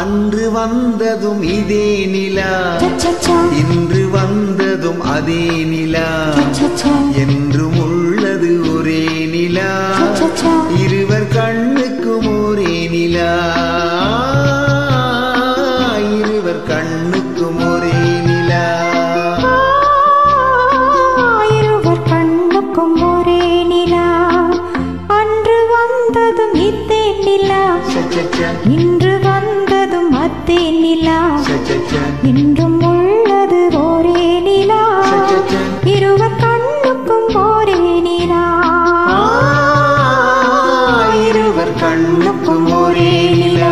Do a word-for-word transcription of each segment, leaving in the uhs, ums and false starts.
அன்று வந்ததும் இதே நிலா இன்று வந்ததும் அதே நிலா என்றும் உள்ளது ஒரே நிலா இருவர் கண்ணுக்கும் ஒரே நிலா இருவர் கண்ணுக்கும் ஒரே நிலா இருவர் கண்ணுக்கும் ஒரே நிலா அன்று வந்ததும் இதே நிலா இன்று வந்ததும் அதே நிலா என்றும் உள்ளது ஒரே நிலா இருவர் கண்ணுக்கும் ஒரே நிலா இருவர் கண்ணுக்கும் ஒரே நிலா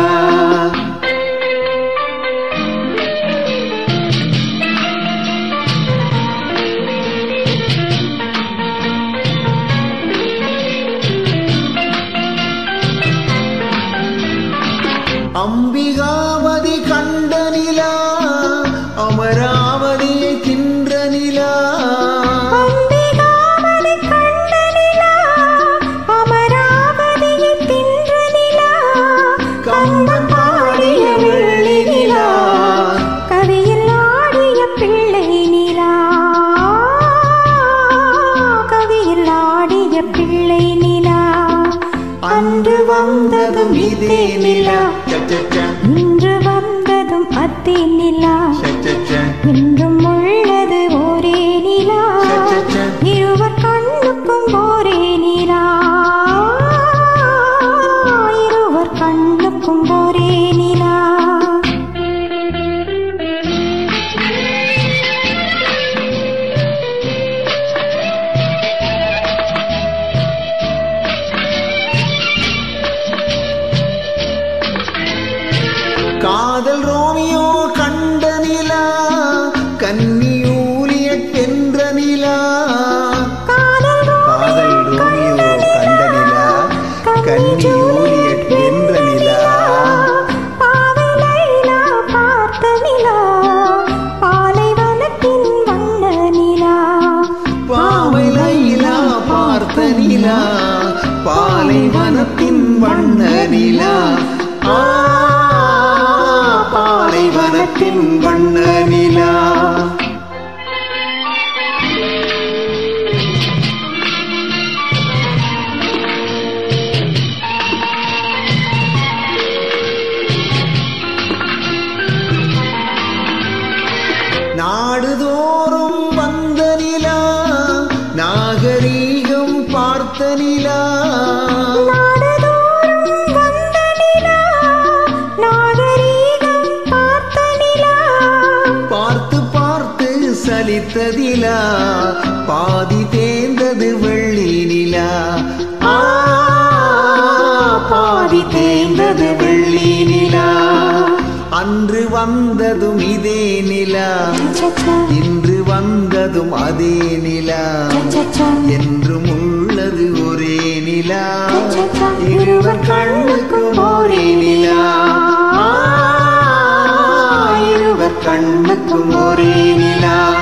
அம்பிகாவதி கண்ட நிலா அமராவதியை தின்ற நிலா அம்பிகாவதி கண்ட நிலா அமராவதியை தின்ற நிலா கம்பன் பாடிய வெள்ளி நிலா கவியில் ஆடிய பிள்ளை நிலா கவியில் ஆடிய பிள்ளை நிலா அன்று வந்ததும் இதே நிலா இன்று வந்ததும் அதே நிலா என்றும் உள்ளது ஒரே நிலா இருவர் கண்ணுக்கும் ஒரே நிலா இருவர் கண்ணுக்கும் ஒரே நிலா காதல் ரோமியோ கண்ட நிலா கன்னியூலியட் என்ற நிலா காதல் ரோமியோ கண்ட நிலா கன்னியூலியட் என்ற நிலா பாவை லைலா பார்த்த நிலா பாலைவனத்தின் வண்ண நிலா பாவை லைலா பார்த்த நிலா பாலைவனத்தின் வண்ண நிலா பாலைவனத்தின் வண்ண நிலா நாடுதோறும் வந்த நிலா நாகரீகம் பார்த்த நிலா சலித்ததிலா பாதி தேர்ந்தது வெள்ளி நிலா பாதி தேர்ந்தது வெள்ளி நிலா அன்று வந்ததும் இதே நிலா இன்று வந்ததும் அதே நிலா என்றும் உள்ளது ஒரே நிலா இருவர் கண்ணுக்கும் ஒரே நிலா இருவர் கண்ணுக்கும் ஒரே நிலா